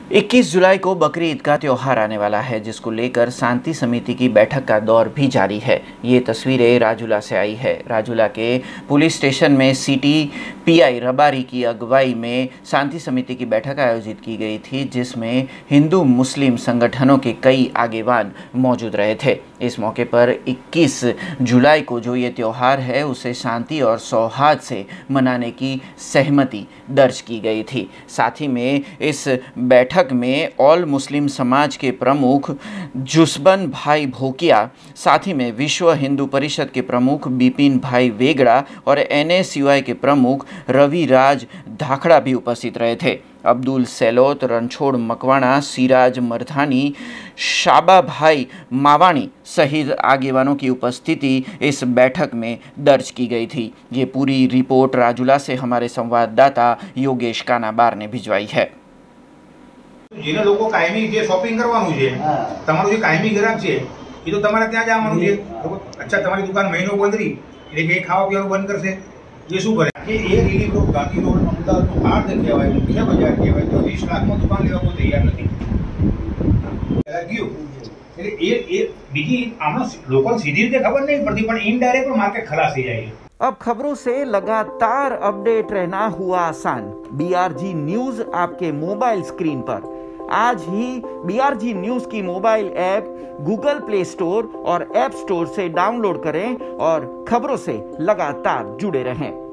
21 जुलाई को बकरी ईद का त्यौहार आने वाला है, जिसको लेकर शांति समिति की बैठक का दौर भी जारी है। ये तस्वीरें राजूला से आई है। राजूला के पुलिस स्टेशन में सिटी पीआई रबारी की अगुवाई में शांति समिति की बैठक आयोजित की गई थी, जिसमें हिंदू मुस्लिम संगठनों के कई आगेवान मौजूद रहे थे। इस मौके पर 21 जुलाई को जो ये त्यौहार है उसे शांति और सौहार्द से मनाने की सहमति दर्ज की गई थी। साथ ही में इस बैठक में ऑल मुस्लिम समाज के प्रमुख जुस्बन भाई भोकिया, साथ ही में विश्व हिंदू परिषद के प्रमुख बिपिन भाई वेगड़ा और NSUI के प्रमुख रवि राज धाखड़ा भी उपस्थित रहे थे। अब्दुल सेलोत, रणछोड़ मकवाणा, सिराज मरधानी, शाबा भाई मावाणी सहित आगेवानों की उपस्थिति इस बैठक में दर्ज की गई थी। ये पूरी रिपोर्ट राजूला से हमारे संवाददाता योगेश कानाबार ने भिजवाई है। જેને લોકો કાયમી જે શોપિંગ કરવાનું છે, તમારું જે કાયમી ગ્રાહક છે એ તો તમારે ત્યાં જવાનું છે। અચ્છા, તમારી દુકાન મહિનો બંધ રહી એટલે કે ખાવા પીવાનું બંધ કરશે, એ શું કરે કે એ રીલી રોડ, ગાંધી રોડ, અમદાવાદનું હાર્દ કહેવાય, મુખ્ય બજાર કહેવાય, તો 20 લાખમાં દુકાન લેવા કોઈ તૈયાર નથી ગયું। એટલે એ બીજી આમાં લોકોને સીધી રીતે ખબર નહીં પડતી, પણ ઇનડાયરેક્ટ માર્કેટ ખલાસ થઈ જાય। अब खबरों से लगातार अपडेट रहना हुआ आसान। BRG न्यूज आपके मोबाइल स्क्रीन पर। आज ही BRG न्यूज की mobile app Google Play Store और ऐप स्टोर से डाउनलोड करें और खबरों से लगातार जुड़े रहें।